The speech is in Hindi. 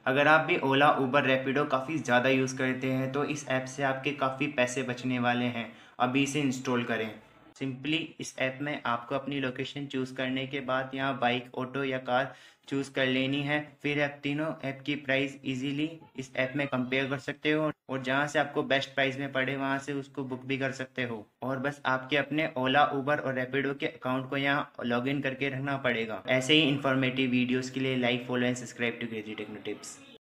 अगर आप भी ओला, उबर, रैपिडो काफ़ी ज़्यादा यूज़ करते हैं तो इस ऐप से आपके काफ़ी पैसे बचने वाले हैं। अभी इसे इंस्टॉल करें। सिंपली इस ऐप में आपको अपनी लोकेशन चूज़ करने के बाद यहाँ बाइक, ऑटो या कार चूज़ कर लेनी है। फिर आप तीनों ऐप की प्राइस इजीली इस ऐप में कंपेयर कर सकते हो और जहाँ से आपको बेस्ट प्राइस में पड़े वहाँ से उसको बुक भी कर सकते हो। और बस आपके अपने ओला, उबर और रैपिडो के अकाउंट को यहाँ लॉगिन करके रखना पड़ेगा। ऐसे ही इन्फॉर्मेटिव वीडियोस के लिए like, follow and subscribe to crazy techno tips.